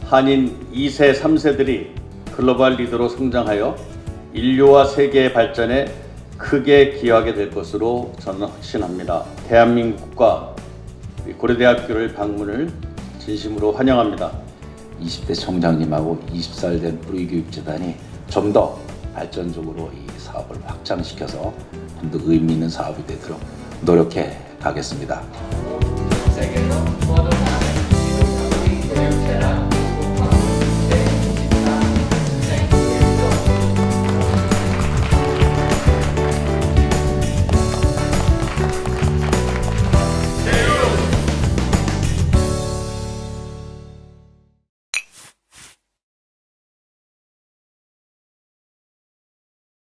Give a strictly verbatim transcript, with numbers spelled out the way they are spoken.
한인 이 세, 삼 세들이 글로벌 리더로 성장하여 인류와 세계의 발전에 크게 기여하게 될 것으로 저는 확신합니다. 대한민국과 고려대학교를 방문을 진심으로 환영합니다. 이십 대 총장님하고 이십 살 된 우리교육재단이 좀 더 발전적으로 이 사업을 확장시켜서 좀 더 의미 있는 사업이 되도록 노력해 가겠습니다. 세계로